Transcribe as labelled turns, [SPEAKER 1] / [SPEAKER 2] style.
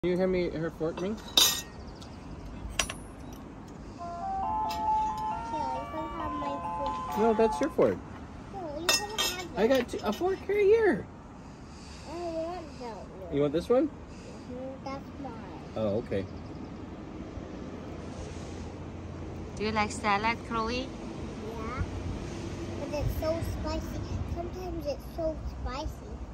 [SPEAKER 1] Can you hand me her fork, Ming? No, that's your fork.
[SPEAKER 2] No, you can have it.
[SPEAKER 1] I got a fork right here.
[SPEAKER 2] I want that one.
[SPEAKER 1] You want this one?
[SPEAKER 2] That's mine.
[SPEAKER 1] Oh, okay.
[SPEAKER 3] Do you like salad, Chloe?
[SPEAKER 2] Yeah. But it's so spicy. Sometimes it's so spicy.